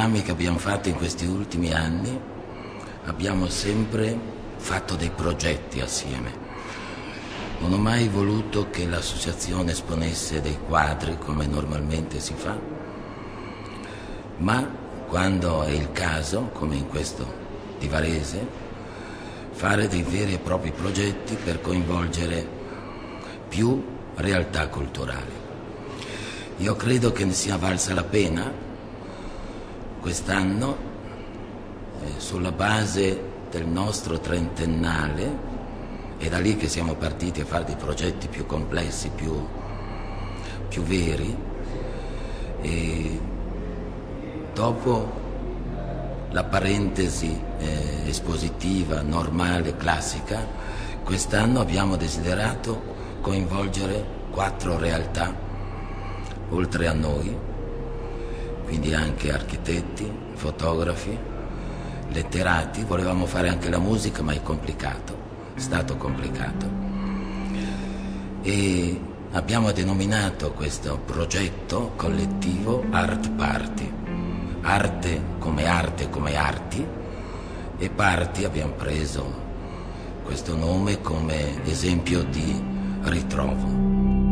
programmi che abbiamo fatto in questi ultimi anni abbiamo sempre fatto dei progetti assieme. Non ho mai voluto che l'associazione esponesse dei quadri come normalmente si fa, ma quando è il caso, come in questo di Varese, fare dei veri e propri progetti per coinvolgere più realtà culturali. Io credo che ne sia valsa la pena quest'anno, sulla base del nostro trentennale, è da lì che siamo partiti a fare dei progetti più complessi, più veri, e dopo la parentesi espositiva, normale, classica, quest'anno abbiamo desiderato coinvolgere 4 realtà oltre a noi, quindi anche architetti, fotografi, letterati. Volevamo fare anche la musica, ma è stato complicato. E abbiamo denominato questo progetto collettivo Art Party. Arte come arti, e Party abbiamo preso questo nome come esempio di ritrovo.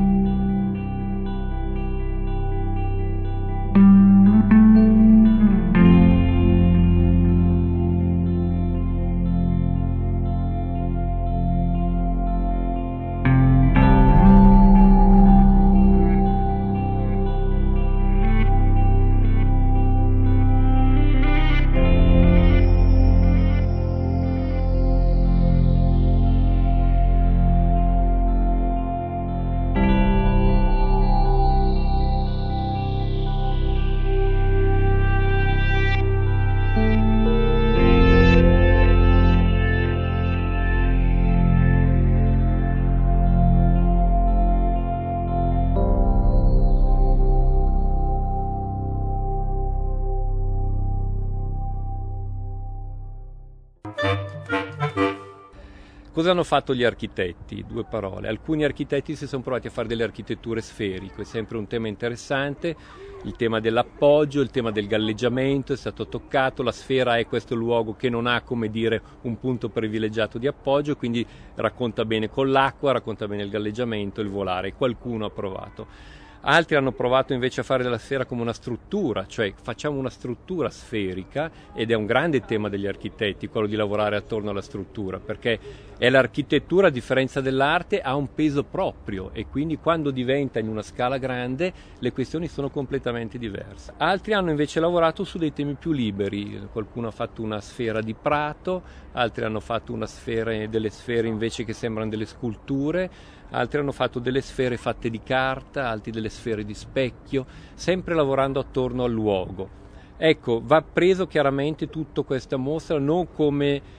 Cosa hanno fatto gli architetti? 2 parole. Alcuni architetti si sono provati a fare delle architetture sferiche, sempre un tema interessante, il tema dell'appoggio, il tema del galleggiamento è stato toccato, la sfera è questo luogo che non ha, come dire, un punto privilegiato di appoggio, quindi racconta bene con l'acqua, racconta bene il galleggiamento, il volare, qualcuno ha provato. Altri hanno provato invece a fare della sfera come una struttura, cioè facciamo una struttura sferica, ed è un grande tema degli architetti quello di lavorare attorno alla struttura, perché è l'architettura, a differenza dell'arte, ha un peso proprio e quindi quando diventa in una scala grande le questioni sono completamente diverse. Altri hanno invece lavorato su dei temi più liberi, qualcuno ha fatto una sfera di prato, altri hanno fatto delle sfere invece che sembrano delle sculture, altri hanno fatto delle sfere fatte di carta, altri delle sfere di specchio, sempre lavorando attorno al luogo. Ecco, va preso chiaramente tutta questa mostra non come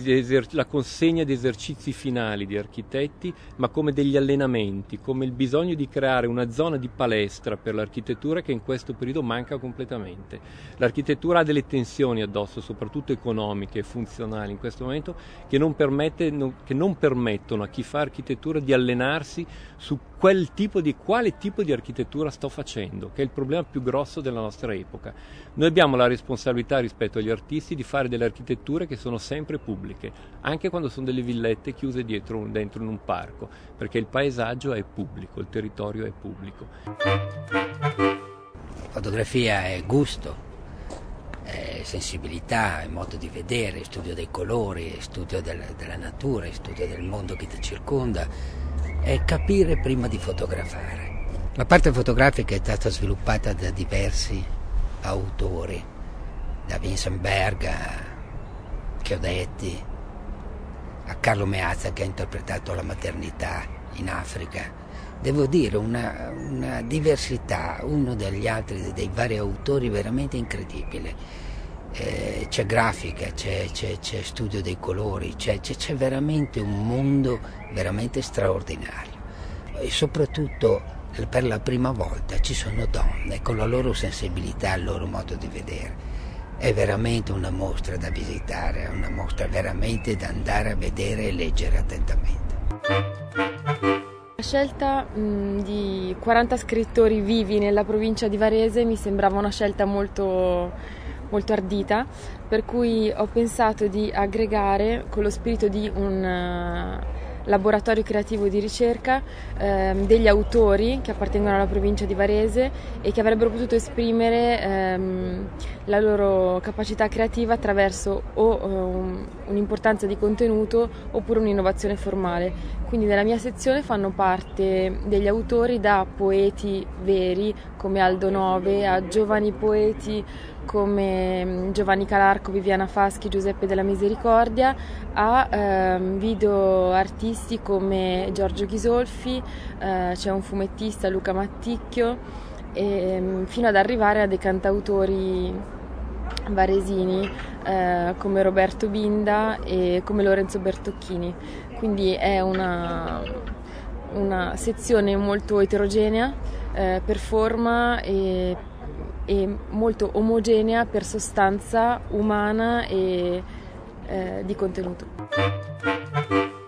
la consegna di esercizi finali di architetti, ma come degli allenamenti, come il bisogno di creare una zona di palestra per l'architettura che in questo periodo manca completamente. L'architettura ha delle tensioni addosso, soprattutto economiche e funzionali in questo momento, che non permettono a chi fa architettura di allenarsi su quale tipo di architettura sto facendo, che è il problema più grosso della nostra epoca. Noi abbiamo la responsabilità rispetto agli artisti di fare delle architetture che sono sempre pubbliche, anche quando sono delle villette chiuse dentro in un parco, perché il paesaggio è pubblico, il territorio è pubblico. Fotografia è gusto, è sensibilità, è modo di vedere, studio dei colori, studio della natura, studio del mondo che ti circonda, è capire prima di fotografare. La parte fotografica è stata sviluppata da diversi autori, da Vincent Berg a Chiodetti, a Carlo Meazza che ha interpretato la maternità in Africa. Devo dire una diversità uno dagli altri, dei vari autori, veramente incredibile. C'è grafica, c'è studio dei colori, c'è veramente un mondo veramente straordinario. E soprattutto per la prima volta ci sono donne con la loro sensibilità, il loro modo di vedere. È veramente una mostra da visitare, è una mostra veramente da andare a vedere e leggere attentamente. La scelta di 40 scrittori vivi nella provincia di Varese mi sembrava una scelta molto molto ardita, per cui ho pensato di aggregare con lo spirito di un laboratorio creativo di ricerca degli autori che appartengono alla provincia di Varese e che avrebbero potuto esprimere la loro capacità creativa attraverso un'importanza di contenuto oppure un'innovazione formale. Quindi nella mia sezione fanno parte degli autori, da poeti veri come Aldo Nove a giovani poeti come Giovanni Calarco, Viviana Faschi, Giuseppe della Misericordia, a video artisti come Giorgio Ghisolfi, c'è un fumettista, Luca Matticchio, fino ad arrivare a dei cantautori varesini come Roberto Binda e come Lorenzo Bertocchini. Quindi è una sezione molto eterogenea per forma e molto omogenea per sostanza umana e di contenuto.